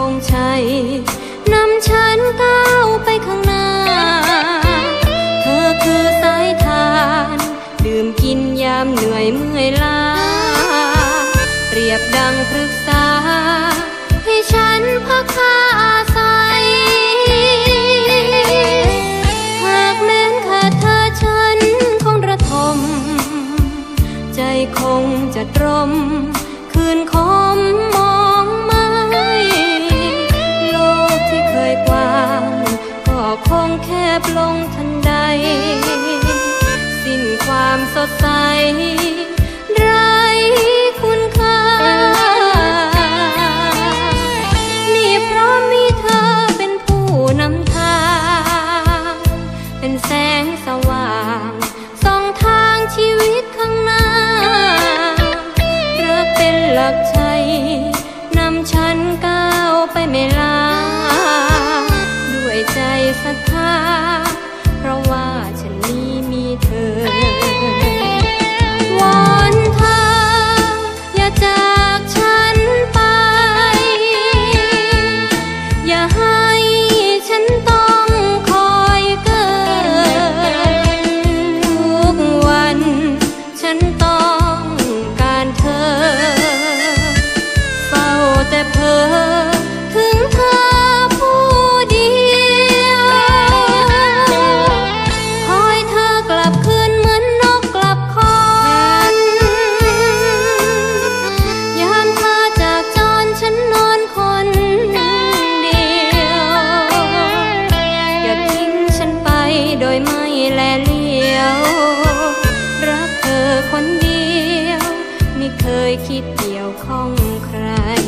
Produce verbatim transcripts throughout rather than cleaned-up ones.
งชัยนำฉันก้าวไปข้างหน้าเธอคือสายทานดื่มกินยามเหนื่อยเมื่อยล้าเปรียบดังปรึกษาให้ฉันพักผ้าอาศัยหากแม้นขาดเธอฉันคงระทมใจคงจะตรมคืนคมมองไม่โลกที่เคยกว้างก็คงแคบลงทันใดสิ้นความสดใสไร้คุณค่านี่เพราะมีเธอเป็นผู้นำทางเป็นแสงสว่างส่องทางชีวิตข้างหน้ารักเป็นหลักใจนำฉันก้าวไปไม่ลาด้วยใจศรัทธาเพราะว่าฉันนี้มีเธอวอนเธออย่าจากฉันไปอย่าให้ฉันต้องคอยเกิดทุกวันฉันต้องการเธอเฝ้าแต่เพ้อถึงเธอผู้เดียวคอยเธอกลับคืนเหมือนนกกลับคอนยามเธอจากจรฉันนอนคนเดียวอย่าทิ้งฉันไปโดยไม่แลเลี้ยวรักเธอคนเดียวไม่เคยคิดเกี่ยวข้องใคร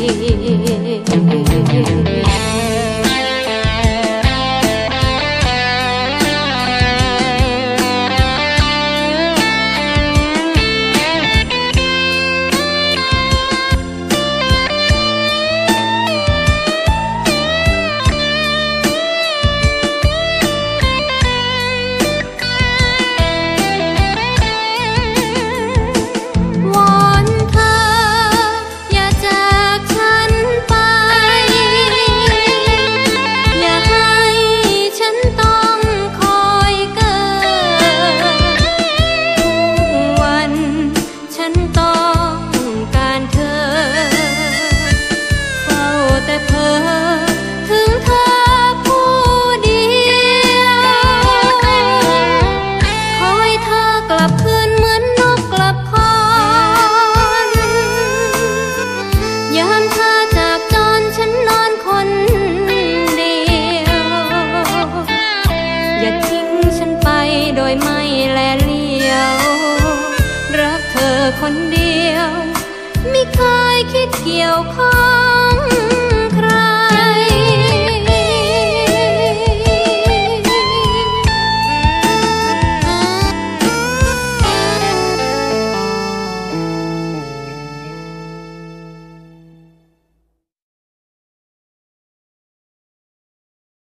วอนเธออย่าจากฉันไปอย่าให้ฉันต้องคอยเกิดทุกวันฉันต้องการเธอเฝ้าแต่เพ้อถึงเธอผู้เดียวคอยเธอกลับคืนเหมือนนกกลับคอนยามเธอจากจรฉันนอนคนเดียวอย่าทิ้งฉันไปโดยไม่แลเลี้ยวรักเธอคนเดียวไม่เคยคิดเกี่ยวข้อง